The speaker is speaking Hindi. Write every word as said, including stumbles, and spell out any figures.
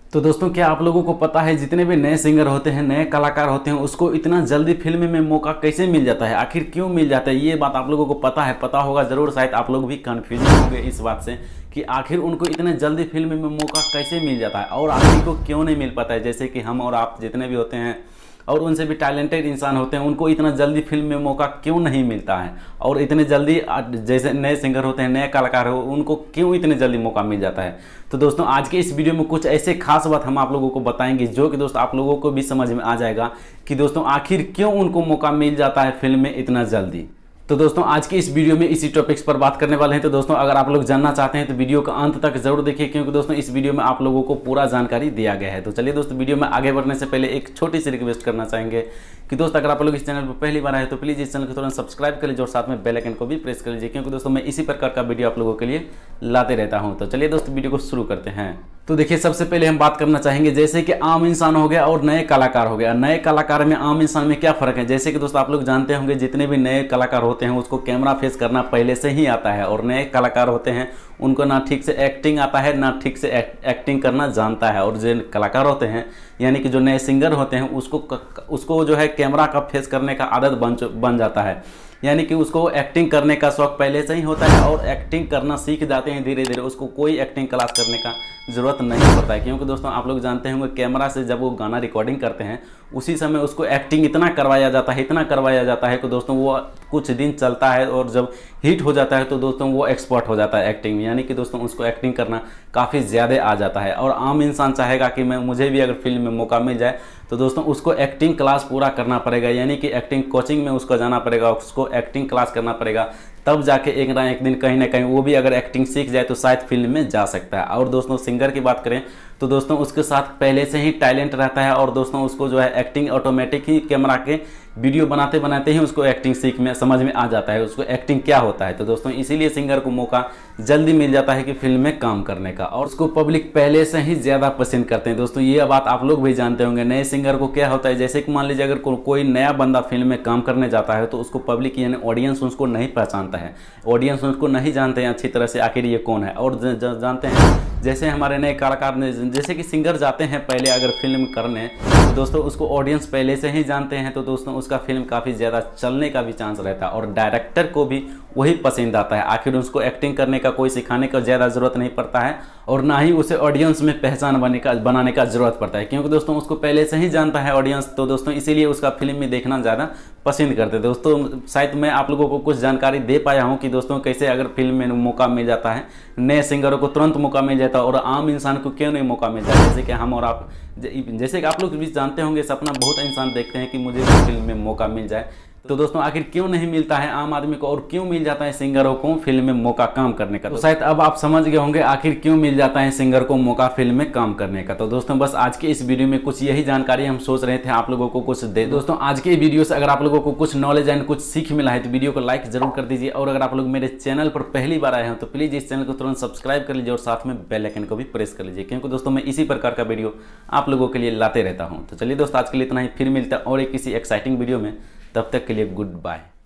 तो दोस्तों क्या आप लोगों को पता है जितने भी नए सिंगर होते हैं, नए कलाकार होते हैं, उसको इतना जल्दी फिल्म में मौका कैसे मिल जाता है, आखिर क्यों मिल जाता है? ये बात आप लोगों को पता है? पता होगा ज़रूर। शायद आप लोग भी कन्फ्यूज होंगे इस बात से कि आखिर उनको इतने जल्दी फिल्म में मौका कैसे मिल जाता है और आखिर को क्यों नहीं मिल पाता है। जैसे कि हम और आप जितने भी होते हैं और उनसे भी टैलेंटेड इंसान होते हैं, उनको इतना जल्दी फिल्म में मौका क्यों नहीं मिलता है, और इतने जल्दी जैसे नए सिंगर होते हैं, नए कलाकार हो, उनको क्यों इतने जल्दी मौका मिल जाता है। तो दोस्तों आज के इस वीडियो में कुछ ऐसे खास बात हम आप लोगों को बताएंगे जो कि दोस्तों आप लोगों को भी समझ में आ जाएगा कि दोस्तों आखिर क्यों उनको मौका मिल जाता है फिल्म में इतना जल्दी। तो दोस्तों आज की इस वीडियो में इसी टॉपिक्स पर बात करने वाले हैं। तो दोस्तों अगर आप लोग जानना चाहते हैं तो वीडियो का अंत तक जरूर देखिए, क्योंकि दोस्तों इस वीडियो में आप लोगों को पूरा जानकारी दिया गया है। तो चलिए दोस्तों वीडियो में आगे बढ़ने से पहले एक छोटी सी रिक्वेस्ट करना चाहेंगे कि दोस्त अगर आप लोग इस चैनल पर पहली बार आए तो प्लीज़ इस चैनल को तुरंत सब्सक्राइब कर लीजिए और साथ में बेल आइकन को भी प्रेस कर लीजिए, क्योंकि दोस्तों मैं इसी प्रकार का वीडियो आप लोगों के लिए लाते रहता हूँ। तो चलिए दोस्तों वीडियो को शुरू करते हैं। तो देखिए सबसे पहले हम बात करना चाहेंगे जैसे कि आम इंसान हो गया और नए कलाकार हो गया। नए कलाकार में आम इंसान में क्या फ़र्क है? जैसे कि दोस्तों आप लोग जानते होंगे जितने भी नए कलाकार होते हैं उसको कैमरा फेस करना पहले से ही आता है, और नए कलाकार होते हैं उनको ना ठीक से एक्टिंग आता है ना ठीक से एक्टिंग करना जानता है। और जो कलाकार होते हैं यानी कि जो नए सिंगर होते हैं उसको उसको जो है कैमरा का फेस करने का आदत बन बन जाता है, यानी कि उसको एक्टिंग करने का शौक पहले से ही होता है और एक्टिंग करना सीख जाते हैं धीरे धीरे। उसको कोई एक्टिंग क्लास करने का ज़रूरत नहीं पड़ता है, क्योंकि दोस्तों आप लोग जानते होंगे कैमरा से जब वो गाना रिकॉर्डिंग करते हैं उसी समय उसको एक्टिंग इतना करवाया जाता है इतना करवाया जाता है कि दोस्तों वो कुछ दिन चलता है और जब हिट हो जाता है तो दोस्तों वो एक्सपर्ट हो जाता है एक्टिंग में, यानी कि दोस्तों उसको एक्टिंग करना काफ़ी ज़्यादा आ जाता है। और आम इंसान चाहेगा कि मैं मुझे भी अगर फिल्म में मौका मिल जाए तो दोस्तों उसको एक्टिंग क्लास पूरा करना पड़ेगा, यानी कि एक्टिंग कोचिंग में उसको जाना पड़ेगा, उसको एक्टिंग क्लास करना पड़ेगा, तब जाके एक ना एक दिन कहीं ना कहीं वो भी अगर एक्टिंग सीख जाए तो शायद फिल्म में जा सकता है। और दोस्तों सिंगर की बात करें तो दोस्तों उसके साथ पहले से ही टैलेंट रहता है और दोस्तों उसको जो है एक्टिंग ऑटोमेटिक ही कैमरा के वीडियो बनाते बनाते ही उसको एक्टिंग सीख में समझ में आ जाता है उसको एक्टिंग क्या होता है। तो दोस्तों इसीलिए सिंगर को मौका जल्दी मिल जाता है कि फिल्म में काम करने का, और उसको पब्लिक पहले से ही ज़्यादा पसंद करते हैं। दोस्तों ये बात आप लोग भी जानते होंगे। नए सिंगर को क्या होता है, जैसे कि मान लीजिए अगर को, कोई नया बंदा फिल्म में काम करने जाता है तो उसको पब्लिक यानी ऑडियंस उसको नहीं पहचानता है, ऑडियंस उसको नहीं जानते हैं अच्छी तरह से आखिर ये कौन है। और ज, ज, जानते हैं जैसे हमारे नए कलाकार ने जैसे कि सिंगर जाते हैं पहले अगर फिल्म करने तो दोस्तों उसको ऑडियंस पहले से ही जानते हैं, तो दोस्तों उसका फिल्म काफ़ी ज़्यादा चलने का भी चांस रहता है और डायरेक्टर को भी वही पसंद आता है। आखिर उसको एक्टिंग करने का कोई सिखाने का ज़्यादा ज़रूरत नहीं पड़ता है और ना ही उसे ऑडियंस में पहचान बनने का बनाने का ज़रूरत पड़ता है, क्योंकि दोस्तों उसको पहले से ही जानता है ऑडियंस। तो दोस्तों इसीलिए उसका फिल्म में देखना ज़्यादा पसंद करते हैं। दोस्तों शायद मैं आप लोगों को कुछ जानकारी दे पाया हूँ कि दोस्तों कैसे अगर फिल्म में मौका मिल जाता है, नए सिंगरों को तुरंत मौका मिल जाता है और आम इंसान को क्यों नहीं मौका मिलता है। जैसे कि हम और आप जैसे कि आप लोग भी जानते होंगे सपना बहुत इंसान देखते हैं कि मुझे भी फिल्म में मौका मिल जाए। तो दोस्तों आखिर क्यों नहीं मिलता है आम आदमी को और क्यों मिल जाता है सिंगरों को फिल्म में मौका काम करने का? तो शायद अब आप समझ गए होंगे आखिर क्यों मिल जाता है सिंगर को मौका फिल्म में काम करने का। तो दोस्तों बस आज के इस वीडियो में कुछ यही जानकारी हम सोच रहे थे आप लोगों को कुछ दे। दोस्तों आज के वीडियो से अगर आप लोगों को कुछ नॉलेज एंड कुछ सीख मिला है तो वीडियो को लाइक जरूर कर दीजिए, और अगर आप लोग मेरे चैनल पर पहली बार आए हैं तो प्लीज़ इस चैनल को तुरंत सब्सक्राइब कर लीजिए और साथ में बेल आइकन को भी प्रेस कर लीजिए, क्योंकि दोस्तों मैं इसी प्रकार का वीडियो आप लोगों के लिए लाते रहता हूँ। तो चलिए दोस्तों आज के लिए इतना ही, फिर मिलता है और एक किसी एक्साइटिंग वीडियो में, तब तक के लिए गुड बाय।